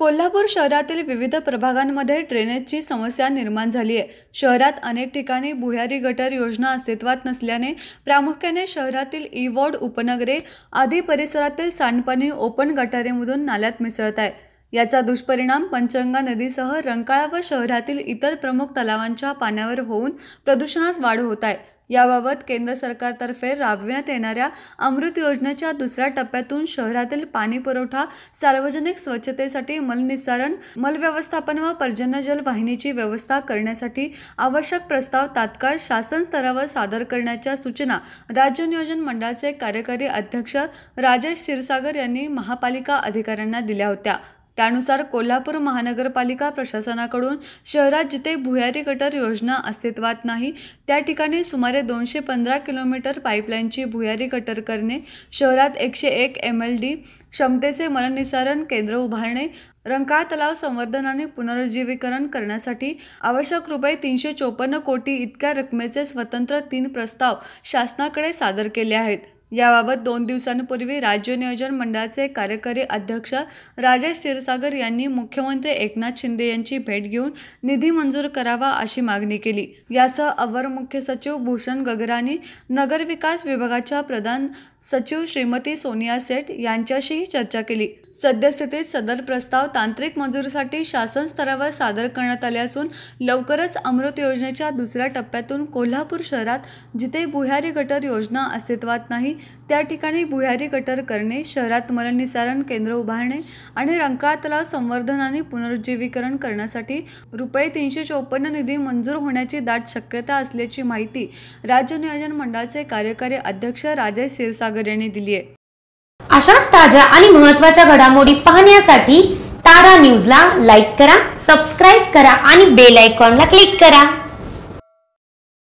कोल्हापूर शहरातील विविध प्रभागांमध्ये ड्रेनेजची समस्या निर्माण झाली आहे। शहरात अनेक ठिकाणी भुयारी गटर योजना अस्तित्वात नसल्याने प्रामुख्याने शहरातील ई-वॉर्ड, उपनगरे आदी परिसरातील सांडपाणी ओपन गटारीमधून नाल्यात मिसळत आहे। याचा दुष्परिणाम पंचगंगा नदीसह रंकाळा व शहरातील इतर प्रमुख तलावांच्या पाण्यावर होऊन प्रदूषणात वाढ होत आहे। याबाबत केंद्र सरकारतर्फे राबविण्यात येणाऱ्या अमृत योजनेच्या दुसऱ्या टप्प्यातून शहरातील पाणी पुरवठा, सार्वजनिक स्वच्छतेसाठी मलनिस्सारण, मल व्यवस्थापन व पर्जन्यजल वाहिनीची व्यवस्था करण्यासाठी आवश्यक प्रस्ताव तात्काळ शासन स्तरावर सादर करण्याच्या सूचना राज्य नियोजन मंडळाचे कार्यकारी अध्यक्ष राजेश क्षीरसागर यांनी महापालिका अधिकाऱ्यांना दिल्या होत्या। त्यानुसार कोल्हापूर महानगरपालिका प्रशासनाकडून शहरात जिथे भुयारी गटर योजना अस्तित्वात नाही त्या ठिकाणी सुमारे 215 किलोमीटर पाईपलाईनची भुयारी गटर करणे, शहरात 101 MLD क्षमतेचे मलनिस्सारण केंद्र उभारणे, रंकाळा तलाव संवर्धन आणि पुनरुज्जीवीकरण करण्यासाठी आवश्यक रुपये 354 कोटी इतक्या रकमेचे स्वतंत्र 3 प्रस्ताव शासनाकडे सादर केले आहेत। याबाबत 2 दिवसांपूर्वी राज्य नियोजन मंडळाचे कार्यकारी अध्यक्ष राजेश क्षीरसागर यांनी मुख्यमंत्री एकनाथ शिंदे यांची भेट घेऊन निधी मंजूर करावा अशी मागणी केली। यासह अवर मुख्य सचिव भूषण गगरानी, नगर विकास विभागाच्या प्रधान सचिव श्रीमती सोनिया सेठ यांच्याशीही चर्चा केली। सद्यस्थितीत सदर प्रस्ताव तांत्रिक मंजुरीसाठी शासन स्तरावर सादर करण्यात आले असून लवकरच अमृत योजनेच्या दुसऱ्या टप्प्यातून कोल्हापूर शहरात जिथे भुयारी गटर योजना अस्तित्वात नाही त्या ठिकाणी भुयारी गटर करणे, शहरात मलनिस्सारण केंद्र उभारणे आणि रंकाळा तलाव संवर्धन आणि पुनरुज्जीवीकरण करण्यासाठी रुपये 354 निधी मंजूर होण्याची दाट शक्यता असल्याची माहिती राज्य नियोजन मंडळाचे कार्यकारी अध्यक्ष राजेश क्षीरसागर यांनी दिली आहे। अशाच ताज्या आणि महत्त्वाच्या घडामोडी पाहण्यासाठी तारा न्यूजला लाईक करा, सबस्क्राइब करा आणि बेल आयकॉनला क्लिक करा।